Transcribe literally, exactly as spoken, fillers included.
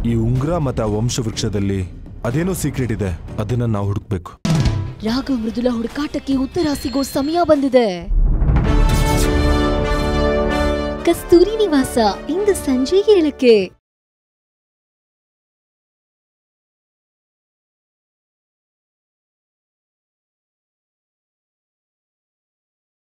ಈ ಉಂಗ್ರ ಮತ್ತೆ ಆ ವಂಶವೃಕ್ಷದಲ್ಲಿ ಅದೇನೋ ಸೀಕ್ರೆಟ್ ಇದೆ, ಅದನ್ನ ನಾವು ಹುಡುಕ್ಬೇಕು. ರಾಘವ್ ಮೃದುಲಾ ಹುಡುಕಾಟಕ್ಕೆ ಉತ್ತರ ಸಿಗೋ ಸಮಯ ಬಂದಿದೆ. ಕಸ್ತೂರಿ ನಿವಾಸ ಇಂದು ಸಂಜೆ ಏಳಕ್ಕೆ.